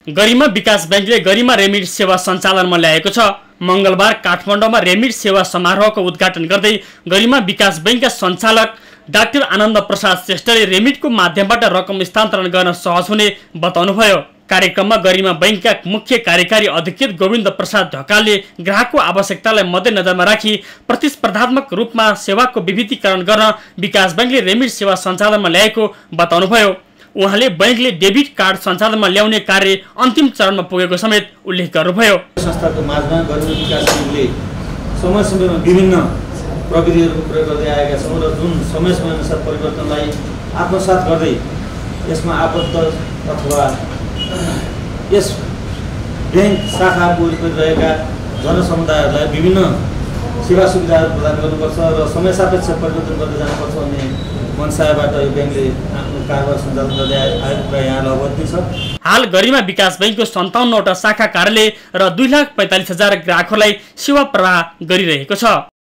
गरिमा विकास बैंकले गरिमा रेमिट सेवा सञ्चालनमा ल्याएको छ। मंगलबार काठमाडौँमा रेमिट सेवा समारोहको उद्घाटन गर्दै गरिमा विकास बैंकका सञ्चालक डाक्टर आनन्द प्रसाद श्रेष्ठले रेमिटको माध्यमबाट रकम स्थानान्तरण गर्न सहज हुने बताउनुभयो। कार्यक्रममा गरिमा बैंकका मुख्य कार्यकारी अधिकृत गोविन्द प्रसाद ढकालले ग्राहकको आवश्यकतालाई मध्यनजरमा राखी प्रतिस्पर्धात्मक रूपमा सेवाको विविधीकरण गर्न विकास बैंकले रेमिट सेवा सञ्चालनमा ल्याएको बताउनुभयो। उहाँले बैंकले डेबिट कार्ड सञ्चालनमा ल्याउने कार्य अन्तिम चरणमा पुगेको समेत उल्लेख गर्नुभयो। संस्थाको माझमा गरिमा विकास बैंकले समय समयमा विभिन्न प्रविधिहरूको प्रयोग गर्दै आएका छौँ र जुन समय समयअनुसार परिवर्तनलाई आत्मसात गर्दै यसमा आबद्ध अथवा यस बैंक शाखाको वरिपरि रहेका जनसमुदायहरूलाई विभिन्न सेवा सुविधाहरू प्रदान गर्नुपर्छ र समय सापेक्ष परिवर्तन गर्दै जानुपर्छ भन्ने मनसायबाट यो बैंकले आफ्नो कारोबार सञ्चालन गर्दै आएको कुरा यहाँलाई अवगत छ। हाल गरिमा विकास बैंकको 57वटा शाखा कार्यालय र 2,45,000 ग्राहकहरूलाई सेवा प्रवाह गरिरहेको छ।